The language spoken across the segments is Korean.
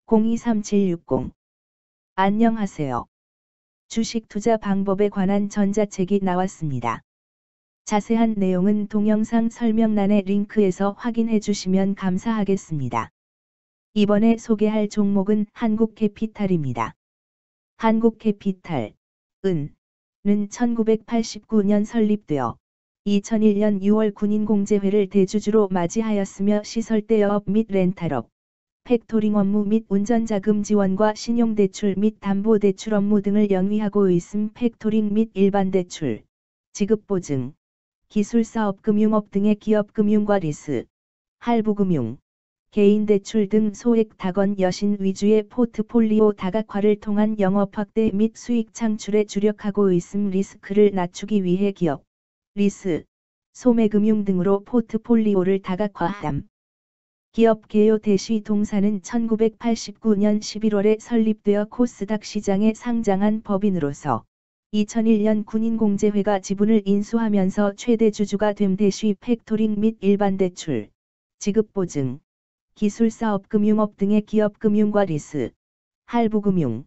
023760. 안녕하세요. 주식 투자 방법에 관한 전자책이 나왔습니다. 자세한 내용은 동영상 설명란의 링크에서 확인해 주시면 감사하겠습니다. 이번에 소개할 종목은 한국캐피탈입니다. 한국캐피탈, 은 1989년 설립되어 2001년 6월 군인공제회를 대주주로 맞이하였으며 시설대여업 및 렌탈업, 팩토링 업무 및 운전자금 지원과 신용대출 및 담보대출 업무 등을 영위하고 있음. 팩토링 및 일반대출, 지급보증, 기술사업 금융업 등의 기업금융과 리스, 할부금융, 개인대출 등 소액 다건 여신 위주의 포트폴리오 다각화를 통한 영업 확대 및 수익 창출에 주력하고 있음. 리스크를 낮추기 위해 기업, 리스, 소매금융 등으로 포트폴리오를 다각화함. 기업 개요 대시 동사는 1989년 11월에 설립되어 코스닥 시장에 상장한 법인으로서 2001년 군인공제회가 지분을 인수하면서 최대 주주가 됨. 대시 팩토링 및 일반대출, 지급보증, 기술사업 금융업 등의 기업금융과 리스, 할부금융,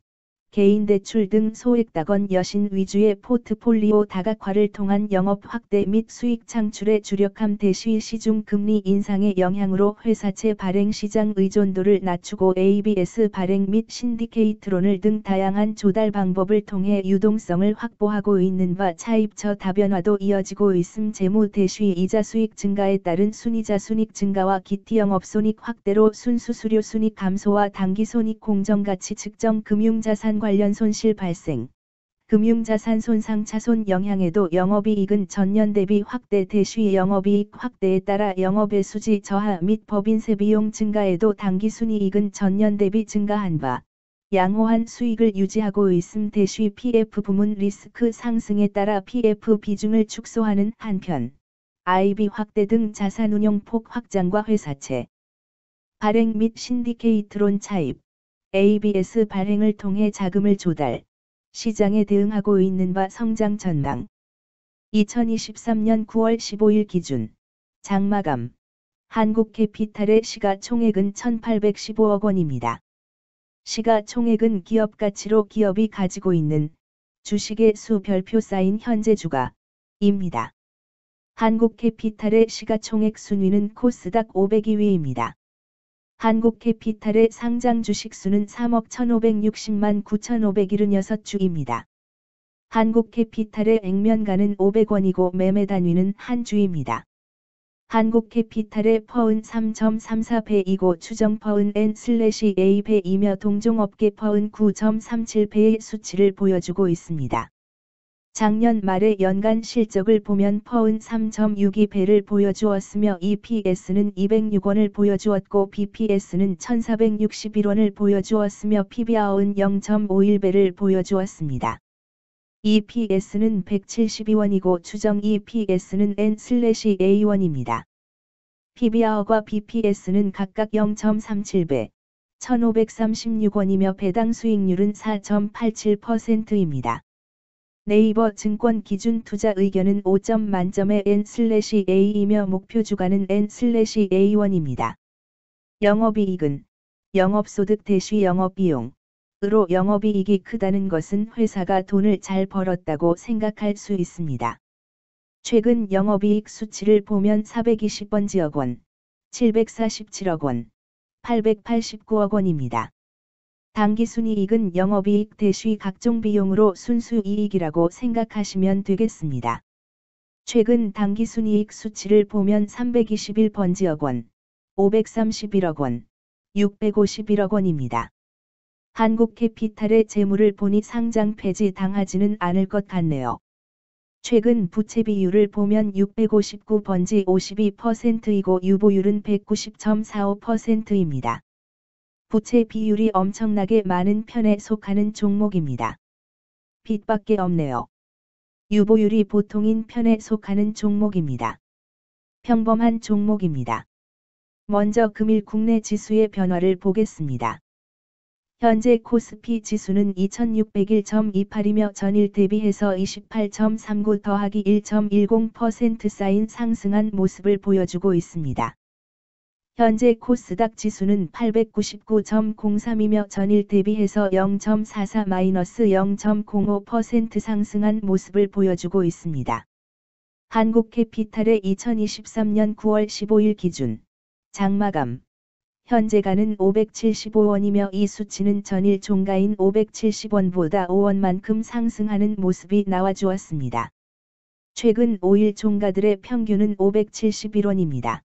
개인대출 등 소액다건 여신 위주의 포트폴리오 다각화를 통한 영업 확대 및 수익 창출에 주력함. 대시 시중금리 인상의 영향으로 회사채 발행 시장 의존도를 낮추고 ABS 발행 및 신디케이트론을 등 다양한 조달 방법을 통해 유동성을 확보하고 있는 바 차입처 다변화도 이어지고 있음. 재무 대시 이자 수익 증가에 따른 순이자 순익 증가와 기티 영업손익 확대로 순수수료 순익 감소와 당기손익 공정가치 측정 금융자산 관련 손실 발생, 금융자산 손상 차손 영향에도 영업이익은 전년 대비 확대. 대시 영업이익 확대에 따라 영업의 수지 저하 및 법인세 비용 증가에도 당기순이익은 전년 대비 증가한 바 양호한 수익을 유지하고 있음. 대시 PF 부문 리스크 상승에 따라 PF 비중을 축소하는 한편 IB 확대 등 자산운용 폭 확장과 회사채 발행 및 신디케이트론 차입, ABS 발행을 통해 자금을 조달, 시장에 대응하고 있는 바 성장 전망. 2023년 9월 15일 기준 장마감 한국캐피탈의 시가총액은 1,815억 원입니다. 시가총액은 기업가치로 기업이 가지고 있는 주식의 수 별표 쌓인 현재 주가입니다. 한국캐피탈의 시가총액 순위는 코스닥 502위입니다. 한국캐피탈의 상장 주식수는 3억 1,560만 9,576주입니다. 한국캐피탈의 액면가는 500원이고 매매 단위는 한 주입니다. 한국캐피탈의 퍼은 3.34배이고 추정 퍼은 N/A배이며 동종업계 퍼은 9.37배의 수치를 보여주고 있습니다. 작년 말의 연간 실적을 보면 퍼은 3.62배를 보여주었으며 EPS는 206원을 보여주었고 BPS는 1,461원을 보여주었으며 PBR은 0.51배를 보여주었습니다. EPS는 172원이고 추정 EPS는 N/A원입니다. PBR과 BPS는 각각 0.37배, 1,536원이며 배당 수익률은 4.87%입니다. 네이버 증권 기준 투자 의견은 5점 만점의 N/A이며 목표 주가는 N/A원입니다. 영업이익은 영업소득 대시 영업비용으로 영업이익이 크다는 것은 회사가 돈을 잘 벌었다고 생각할 수 있습니다. 최근 영업이익 수치를 보면 420번지억 원, 747억 원, 889억 원입니다. 당기순이익은 영업이익 대시 각종 비용으로 순수이익이라고 생각하시면 되겠습니다. 최근 당기순이익 수치를 보면 321번지억 원, 531억 원, 651억 원입니다. 한국캐피탈의 재물을 보니 상장 폐지 당하지는 않을 것 같네요. 최근 부채 비율을 보면 659번지 52%이고 유보율은 190.45%입니다. 부채 비율이 엄청나게 많은 편에 속하는 종목입니다. 빚밖에 없네요. 유보율이 보통인 편에 속하는 종목입니다. 평범한 종목입니다. 먼저 금일 국내 지수의 변화를 보겠습니다. 현재 코스피 지수는 2601.28이며 전일 대비해서 28.39 더하기 1.10% 쌓인 상승한 모습을 보여주고 있습니다. 현재 코스닥 지수는 899.03이며 전일 대비해서 0.44-0.05% 상승한 모습을 보여주고 있습니다. 한국캐피탈의 2023년 9월 15일 기준 장마감 현재가는 575원이며 이 수치는 전일 종가인 570원보다 5원만큼 상승하는 모습이 나와주었습니다. 최근 5일 종가들의 평균은 571원입니다.